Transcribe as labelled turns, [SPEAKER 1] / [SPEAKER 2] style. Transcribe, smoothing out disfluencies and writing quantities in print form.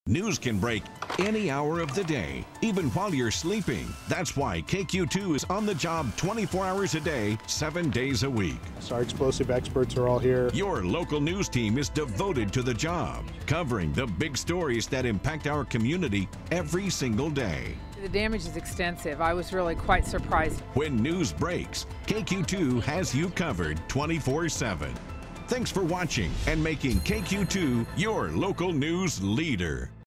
[SPEAKER 1] News can break any hour of the day, even while you're sleeping. That's why KQ2 is on the job 24 hours a day, 7 days a week.
[SPEAKER 2] So our explosive experts are all here.
[SPEAKER 1] Your local news team is devoted to the job, covering the big stories that impact our community every single day.
[SPEAKER 3] The damage is extensive. I was really quite surprised.
[SPEAKER 1] When news breaks, KQ2 has you covered 24/7. Thanks for watching and making KQ2 your local news leader.